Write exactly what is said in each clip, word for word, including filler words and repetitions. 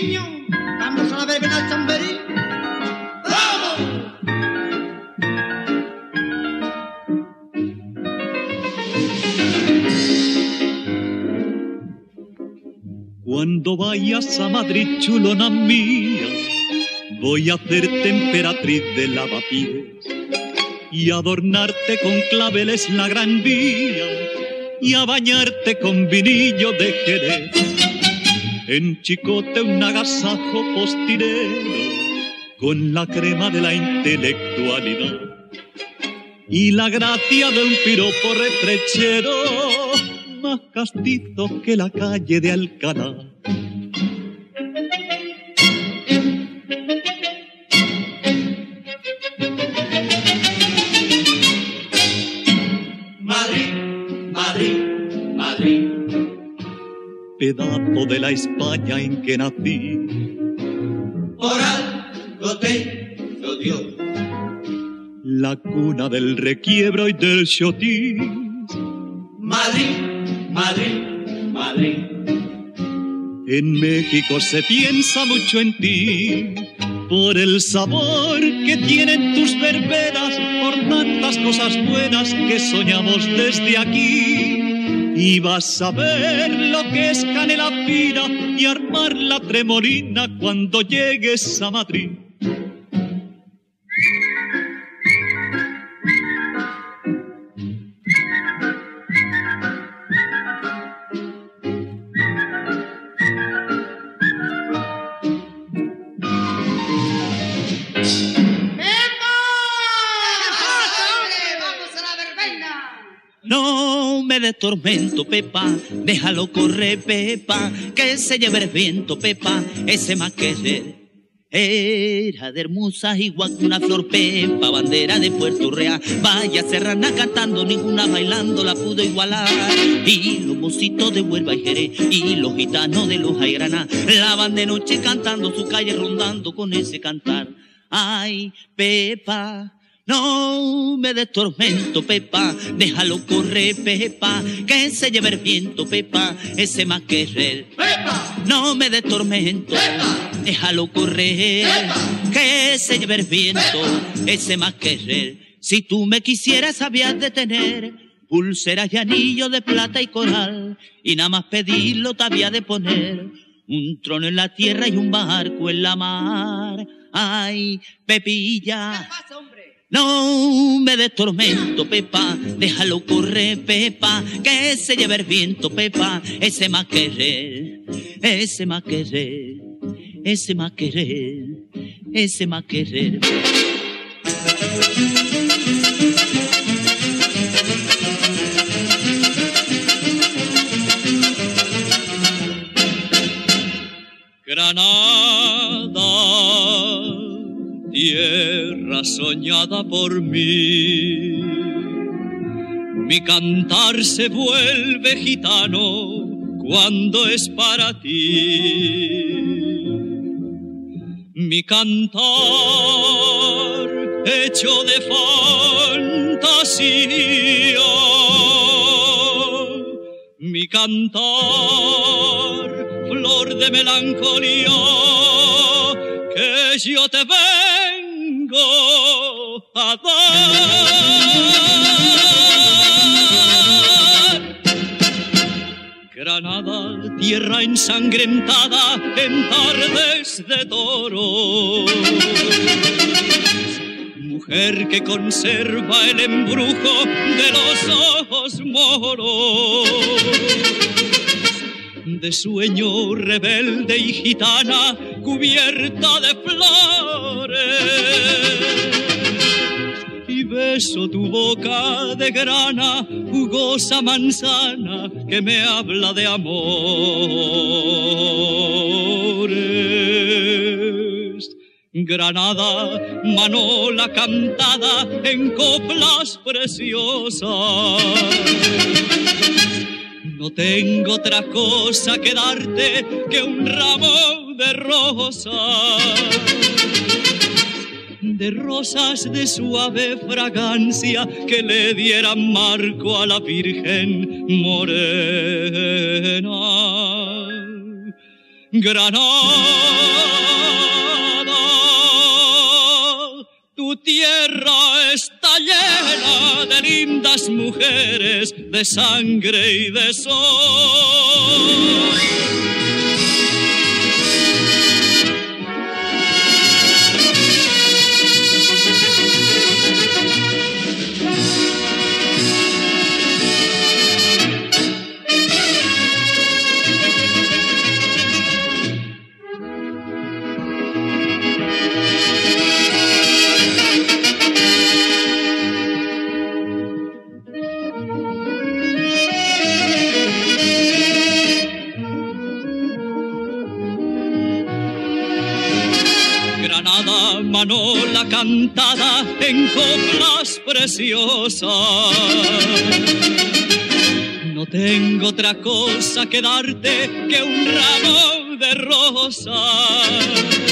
niños, vamos a la verbena al Chamberí. ¡Vamos! Cuando vayas a Madrid, chulona mía, voy a hacerte emperatriz de lavapiés y adornarte con claveles la gran vía y a bañarte con vinillo de Jerez. En Chicote un agasajo postirero con la crema de la intelectualidad y la gracia de un piropo retrechero más castizo que la calle de Alcalá. Madrid, Madrid, Madrid, pedazo de la España en que nací. Por algo te odio. La cuna del requiebro y del chotis. Madrid, Madrid, Madrid. En México se piensa mucho en ti, por el sabor que tienen tus verbenas, por tantas cosas buenas que soñamos desde aquí. Y vas a ver lo que es canela fina y armar la tremolina cuando llegues a Madrid. No me des tormento, Pepa, déjalo correr, Pepa, que se lleve el viento, Pepa, ese más querer. Era de hermosa igual que una flor, Pepa, bandera de Puerto Real. Vaya serrana cantando, ninguna bailando la pudo igualar. Y los mocitos de Huelva y Jerez, y los gitanos de Loja y Granada, la van de noche cantando, su calle rondando con ese cantar. Ay, Pepa, no me des tormento, Pepa, déjalo correr, Pepa, que se lleve el viento, Pepa, ese más querer. Pepa, no me des tormento, Pepa, déjalo correr, Pepa, que se lleve el viento, Pepa, ese más querer. Si tú me quisieras habías de tener pulseras y anillos de plata y coral, y nada más pedirlo te había de poner un trono en la tierra y un barco en la mar. Ay, Pepilla, ¿Qué pasa, hombre? no me des tormento, Pepa, déjalo correr, Pepa, que se lleve el viento, Pepa, ese más querer, ese más querer, ese más querer, ese más querer. Granada, tierra soñada por mí, mi cantar se vuelve gitano cuando es para ti. Mi cantar hecho de fantasía, mi cantar flor de melancolía, que yo te vengo a dar. Granada, tierra ensangrentada en tardes de toro, mujer que conserva el embrujo de los ojos moros, de sueño rebelde y gitana cubierta de flores, y beso tu boca de grana, jugosa manzana que me habla de amores. Granada, manola cantada en coplas preciosas, no tengo otra cosa que darte que un ramo de rosas, de rosas de suave fragancia que le dieran marco a la Virgen morena. Granada, tu tierra está llena de lindas mujeres, de sangre y de sol. Manola cantada en coplas preciosas. No tengo otra cosa que darte que un ramo de rosas,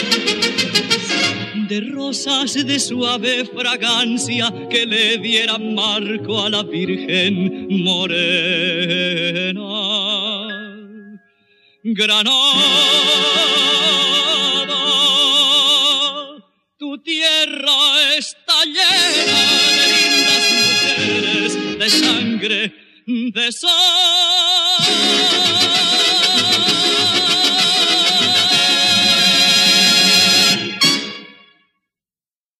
de rosas de suave fragancia que le dieran marco a la Virgen morena. Granada, tu tierra está llena de lindas mujeres, de sangre, de sol.